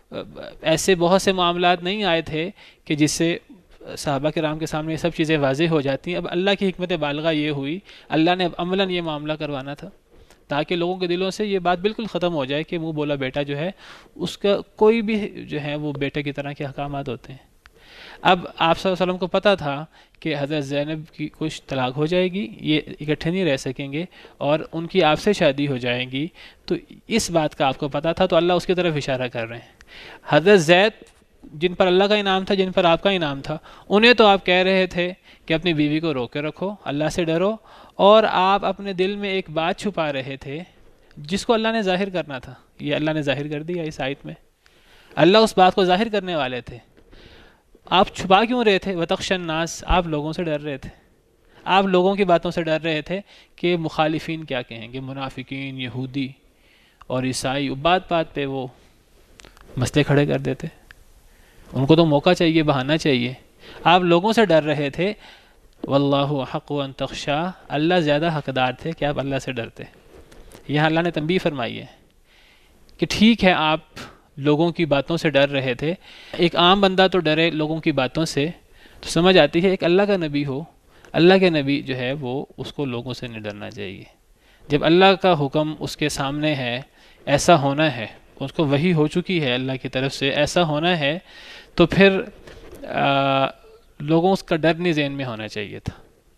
ایسے بہت سے معاملات نہیں آئے تھے کہ جس سے صحابہ کرام کے سامنے یہ سب چیزیں واضح ہو جاتی ہیں. اب اللہ کی حکمت بالغہ یہ ہوئی، اللہ نے اب عملاً یہ معاملہ کروانا تھا تاکہ لوگوں کے دلوں سے یہ بات بالکل ختم ہو جائے کہ منہ بولا بیٹا جو ہے اس کا کوئی بھی جو ہے وہ بیٹے کی طرح کے احکامات ہوتے ہیں. اب آپ صلی اللہ علیہ وسلم کو پتہ تھا کہ حضرت زینب کی کچھ طلاق ہو جائے گی، یہ اکٹھے نہیں رہ سکیں گے اور ان کی آپ سے شادی ہو جائے گی. تو اس بات کا آپ کو پتہ تھا، تو اللہ اس کی طرف اشارہ کر رہے ہیں. حضرت زید جن پر اللہ کا انعام تھا، جن پر آپ کا انعام تھا، انہیں تو آپ کہہ رہے تھے کہ اپنی بیوی کو روکے رکھو، اللہ سے ڈرو، اور آپ اپنے دل میں ایک بات چھپا رہے تھے جس کو اللہ نے ظاہر کرنا تھا. یہ اللہ نے ظاہر کر دیا اس آیت میں. اللہ اس بات کو ظاہر کرنے والے تھے. آپ چھپا کیوں رہے تھے؟ وَتَخْشَى النَّاسَ، آپ لوگوں سے ڈر رہے تھے. آپ لوگوں کی باتوں سے ڈر رہے تھے کہ مخالفین کیا کہیں گے، منافقین، یہودی اور عیسائی. بات بات پہ وہ مسئلے کھڑے کر دیتے. ان کو تو موقع چاہیے، بہانہ چاہیے. آپ لوگوں سے ڈر رہے تھے. واللہ احق ان تخشا، اللہ زیادہ حقدار تھے کہ آپ اللہ سے ڈرتے. یہاں اللہ نے تنبیہ فرمائی ہے کہ ٹھیک ہے آپ لوگوں کی باتوں سے ڈر رہے تھے. ایک عام بندہ تو ڈرے لوگوں کی باتوں سے تو سمجھ آتی ہے، ایک اللہ کا نبی ہو، اللہ کے نبی جو ہے وہ اس کو لوگوں سے نہیں ڈرنا چاہیے. جب اللہ کا حکم اس کے سامنے ہے، ایسا ہونا ہے، اس کو وحی ہو چکی ہے اللہ کی طرف سے، ایسا ہونا ہے، تو پھر لوگوں اس کا ڈر نہیں ذہن میں ہونا چاہیے تھا.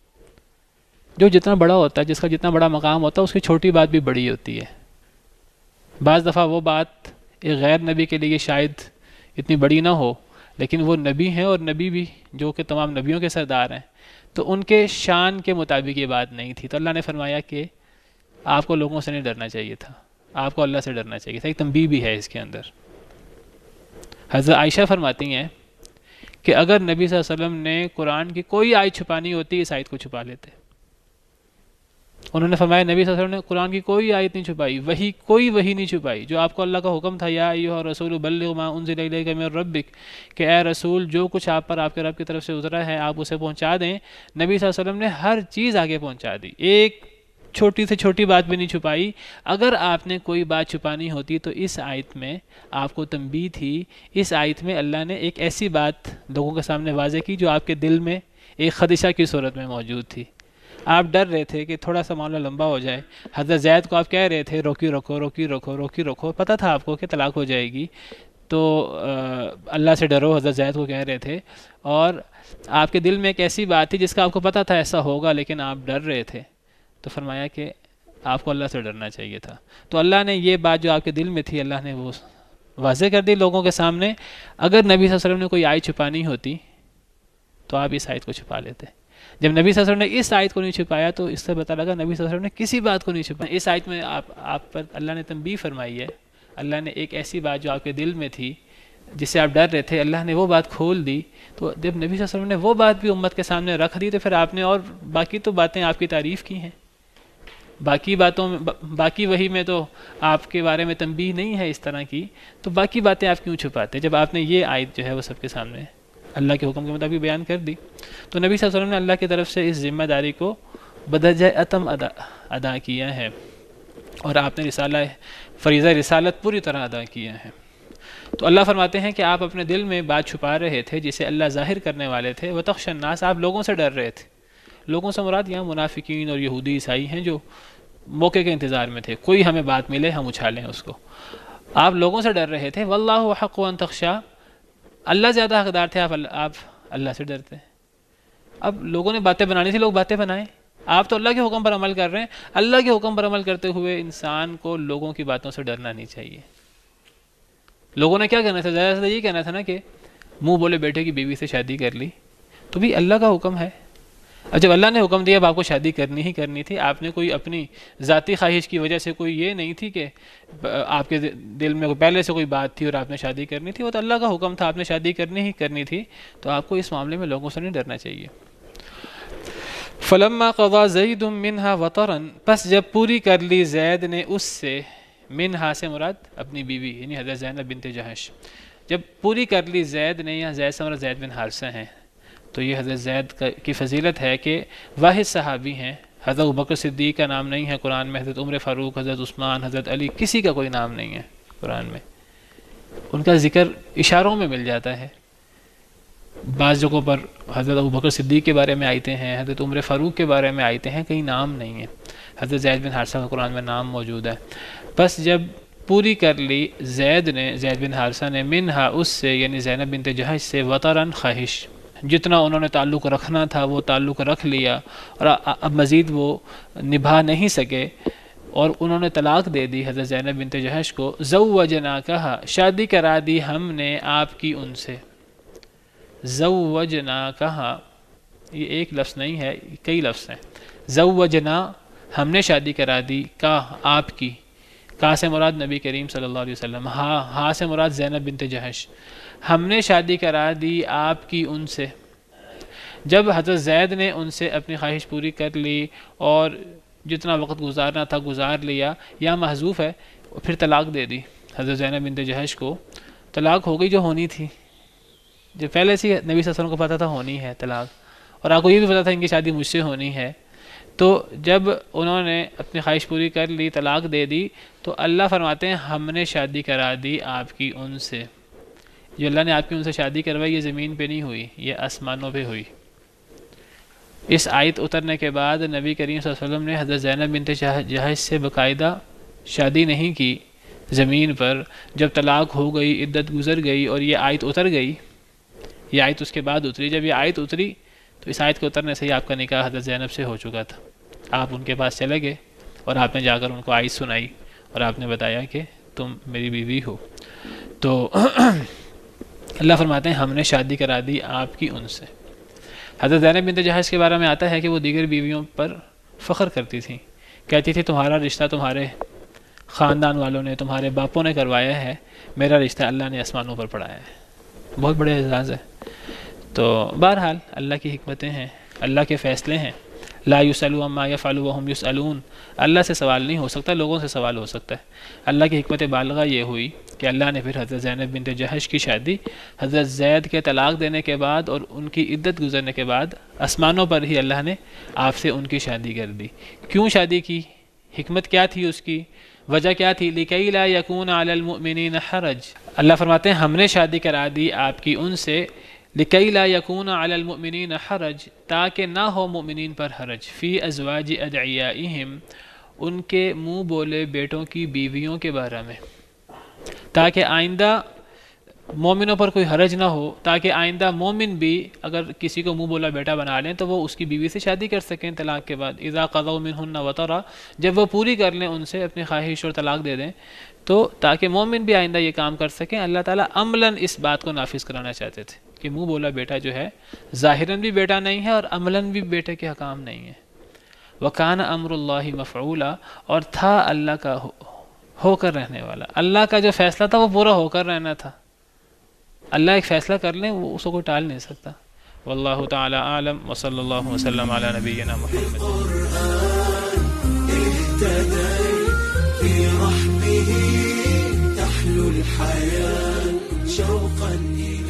جو جتنا بڑا ہوتا ہے، جس کا جتنا بڑا مقام ہوتا ہے، اس کی چھوٹی بات بھی بڑی ہوتی ہے. بعض دفعہ وہ بات ایک غیر نبی کے لیے شاید اتنی بڑی نہ ہو، لیکن وہ نبی ہیں، اور نبی بھی جو کہ تمام نبیوں کے سردار ہیں، تو ان کے شان کے مطابق یہ بات نہیں تھی. تو اللہ نے فرمایا کہ آپ کو لوگوں سے نہیں ڈرنا چاہیے تھا، آپ کو اللہ سے ڈرنا چاہیے تھا. ایک تنبیہ بھی ہے اس کے اندر. حضرت عائشہ فرماتی ہیں کہ اگر نبی صلی اللہ علیہ وسلم نے قرآن کی کوئی آیت چھپانی ہوتی، اس آیت کو چھپا لیتے. انہوں نے فرمایا نبی صلی اللہ علیہ وسلم نے قرآن کی کوئی آیت نہیں چھپائی، کوئی وحی نہیں چھپائی. جو آپ کو اللہ کا حکم تھا، یا ایھا الرسول بلغ ما انزل الیک من ربک، کہ اے رسول جو کچھ آپ پر آپ کے رب کی طرف سے اترا ہے آپ اسے پہنچا دیں. نبی صلی اللہ علیہ وسلم نے ہر چیز آگے پہنچا دی، ایک چھوٹی سے چھوٹی بات بھی نہیں چھپائی. اگر آپ نے کوئی بات چھپانی ہوتی تو اس آیت میں آپ کو تنبیہ تھی. اس آیت میں اللہ نے ایک ایسی بات لوگوں کے سامنے واضح کی جو آپ کے دل میں ایک خدشہ کی صورت میں موجود تھی. آپ ڈر رہے تھے کہ تھوڑا سا معاملہ لمبا ہو جائے. حضرت زید کو آپ کہہ رہے تھے روکی رکھو روکی رکھو روکی رکھو، پتہ تھا آپ کو کہ طلاق ہو جائے گی، تو اللہ سے ڈرو حضرت زید کو کہہ رہے تھے. اور آپ کے دل میں ایک ایسی بات تھی جس کا آپ کو پتہ تھا ایسا ہوگا، لیکن آپ ڈر رہے تھے. تو فرمایا کہ آپ کو اللہ سے ڈرنا چاہیے تھا. تو اللہ نے یہ بات جو آپ کے دل میں تھی، اللہ نے وہ واضح کر دی لوگوں کے سامنے. اگر نبی صلی اللہ علیہ وسلم نے کوئی آیت چھپانی ہوتی تو آپ اس آیت کو چھپا لیتے. جب نبی صلی اللہ علیہ وسلم نے اس آیت کو نہیں چھپایا تو اس سے پتہ لگا نبی صلی اللہ علیہ وسلم نے کسی بات کو نہیں چھپایا. اس آیت میں آپ پر اللہ نے تنبیہ فرمائی ہے. اللہ نے ایک ایسی بات جو آپ کے دل میں تھی جس سے آپ ڈر رہے تھے، اللہ نے وہ بات کھول دی. تو جب نبی صلی اللہ علیہ وسلم نے وہ بات بھی امت کے سامنے رکھ دی تو پھر آپ نے اور باقی تو باتیں آپ کی تعریف کی ہیں. باقی وحی میں تو آپ کے بارے میں تنبیہ نہیں ہے اس طرح کی، تو باقی باتیں آپ کیوں چھپاتے جب آپ نے یہ آیت جو ہے وہ سب کے سامنے اللہ کے حکم کے مطابق بیان کر دی. تو نبی صلی اللہ علیہ وسلم نے اللہ کی طرف سے اس ذمہ داری کو بدرجہ اتم ادا کیا ہے، اور آپ نے فریضہ رسالت پوری طرح ادا کیا ہے. تو اللہ فرماتے ہیں کہ آپ اپنے دل میں بات چھپا رہے تھے جسے اللہ ظاہر کرنے والے تھے. وَتَخْشَى النَّاسَ، آپ لوگوں سے ڈر رہے تھے. لوگوں سے مراد یہاں منافقین اور یہودی عیسائی ہیں جو موقع کے انتظار میں تھے، کوئی ہمیں بات ملے ہم اچھالیں اس کو. آپ لوگوں سے ڈر رہے تھے. وَاللَّهُ أَحَقُّ أَن تَخْشَىٰ، اللہ زیادہ حقدار تھے آپ اللہ سے ڈرتے. اب لوگوں نے باتیں بنانی تھی، لوگ باتیں بنائیں. آپ تو اللہ کے حکم پر عمل کر رہے ہیں. اللہ کے حکم پر عمل کرتے ہوئے انسان کو لوگوں کی باتوں سے ڈرنا نہیں چاہیے. لوگوں نے کیا کرنا تھا؟ زیادہ سے یہی کہنا تھا نا کہ منہ بولے بیٹے کی بیوی سے شادی کر لی. تو بھی اللہ کا حکم ہے. اب جب اللہ نے حکم دیا اب آپ کو شادی کرنی ہی کرنی تھی. آپ نے کوئی اپنی ذاتی خواہش کی وجہ سے کوئی یہ نہیں تھی کہ آپ کے دل میں پہلے سے کوئی بات تھی اور آپ نے شادی کرنی تھی. وہ تو اللہ کا حکم تھا، آپ نے شادی کرنی ہی کرنی تھی. تو آپ کو اس معاملے میں لوگوں سے نہیں ڈرنا چاہیے. فلما قضى زید منها وطرا، پس جب پوری کر لی زید نے اس سے، منہا سے مراد اپنی بیوی یعنی حضرت زینب بنت جہش. جب پوری کر لی زید نے، یا زید سے مراد زید بن حارثہ ہیں. تو یہ حضرت زید کی فضیلت ہے کہ واحد صحابی ہیں. حضرت ابوبکر صدیق کا نام نہیں ہے قرآن میں، حضرت عمر فاروق، حضرت عثمان، حضرت علی، کسی کا کوئی نام نہیں ہے قرآن میں. ان کا ذکر اشاروں میں مل جاتا ہے. بعض جگہوں پر حضرت ابوبکر صدیق کے بارے میں آیتیں ہیں، حضرت عمر فاروق کے بارے میں آیتیں ہیں، کہیں نام نہیں ہے. حضرت زید بن حارثہ کا قرآن میں نام موجود ہے. بس جب پوری کر لی زید بن حارثہ نے، منہا اس سے یعنی زینب بنت جہش سے، وطرن خواہش، جتنا انہوں نے تعلق رکھنا تھا وہ تعلق رکھ لیا اور اب مزید وہ نبھا نہیں سکے اور انہوں نے طلاق دے دی حضرت زینب بنت جہش کو. زوجناکہا، شادی کرا دی ہم نے آپ کی ان سے. زوجناکہا یہ ایک لفظ نہیں ہے، کئی لفظ ہیں. زوجنا ہم نے شادی کرا دی، کا آپ کی، کا سے مراد نبی کریم صلی اللہ علیہ وسلم، ہاں سے مراد زینب بنت جہش. ہم نے شادی کرا دی آپ کی ان سے. جب حضرت زید نے ان سے اپنی خواہش پوری کر لی اور جتنا وقت گزارنا تھا گزار لیا، یا محذوف ہے، پھر طلاق دے دی حضرت زینب بنت جہش کو. طلاق ہو گئی جو ہونی تھی، جو پہلے سے نبی صلی اللہ علیہ وسلم کو پتا تھا ہونی ہے طلاق، اور آپ کو یہ بھی پتا تھا ان کی شادی مجھ سے ہونی ہے. تو جب انہوں نے اپنی خواہش پوری کر لی، طلاق دے دی، تو اللہ فرماتے ہیں ہم نے شادی کرا دی آپ کی ان سے. جو اللہ نے آپ کی ان سے شادی کروائی یہ زمین پہ نہیں ہوئی، یہ آسمانوں پہ ہوئی. اس آیت اترنے کے بعد نبی کریم صلی اللہ علیہ وسلم نے حضرت زینب بنت جہش سے باقاعدہ شادی نہیں کی زمین پر. جب طلاق ہو گئی، عدت گزر گئی اور یہ آیت اتر گئی، یہ آیت اس کے بعد اتری. جب یہ آیت اتری تو اس آیت کے اترنے سے ہی آپ کا نکاح حضرت زینب سے ہو چکا تھا. آپ ان کے پاس چلے گئے اور آپ نے جا کر ان کو آیت سنائی اور آپ نے بتایا کہ تم میری بیوی ہو. تو اللہ فرماتے ہیں ہم نے شادی کرا دی آپ کی ان سے. حضرت زینب بنت جہش کے بارے میں آتا ہے کہ وہ دیگر بیویوں پر فخر کرتی تھیں، کہتی تھی تمہارا رشتہ تمہارے خاندان والوں نے، تمہارے باپوں نے کروایا ہے، میرا رشتہ اللہ نے آسمانوں پر پڑھایا ہے. بہت بڑے اعزاز ہے. تو بہرحال اللہ کی حکمتیں ہیں، اللہ کے فیصلے ہیں. لا یسألوا عما یفعلوا وهم یسألون. اللہ سے سوال نہیں ہو سکتا، لوگوں سے سوال ہو سکتا ہے. اللہ کی حکمت بالغہ یہ ہوئی کہ اللہ نے پھر حضرت زینب بنت جہش کی شادی حضرت زید کے طلاق دینے کے بعد اور ان کی عدت گزرنے کے بعد آسمانوں پر ہی اللہ نے آپ سے ان کی شادی کر دی. کیوں شادی کی؟ حکمت کیا تھی اس کی؟ وجہ کیا تھی؟ لِكَيْ لَا يَكُونَ عَلَى الْمُؤْمِنِينَ حَرَج. اللہ فرماتے ہیں ہم نے شادی کرا دی آپ کی ان سے لِكَيْ لَا يَكُونَ عَلَى الْمُؤْمِنِينَ حَرَج، تاکہ نہ ہو مومنین پر حرج، فی ازواج ادعیائہم، ان کے منہ بولے بیٹوں کی بیویوں کے بارے میں، تاکہ آئندہ مومنوں پر کوئی حرج نہ ہو، تاکہ آئندہ مومن بھی اگر کسی کو منہ بولا بیٹا بنا لیں تو وہ اس کی بیوی سے شادی کر سکیں طلاق کے بعد. اذا قضوا منہن وطرا، جب وہ پوری کر لیں ان سے اپنی خواہش اور طلاق دے دیں، تو تاکہ مومن بھی آئندہ یہ کام کر سکیں. اللہ تعالیٰ عملاً اس بات کو نافذ کرانا چاہتے تھے کہ منہ بولا بیٹا جو ہے ظاہراً بھی بیٹا نہیں ہے اور عملاً بھی بیٹے کے حکام نہیں ہے. وَكَانَ أَمْرُ اللَّهِ مَفْعُولًا، اور تھا اللہ کا ہو کر رہنے والا. اللہ کا جو فیصلہ تھا وہ پورا ہو کر رہنا تھا. اللہ ایک فیصلہ کر لیں وہ اس کو ٹال نہیں سکتا. واللہ تعالی اعلم وصلی اللہ وسلم علی نبینا محمد. في رحمه تحلو الحياة شوقا إلى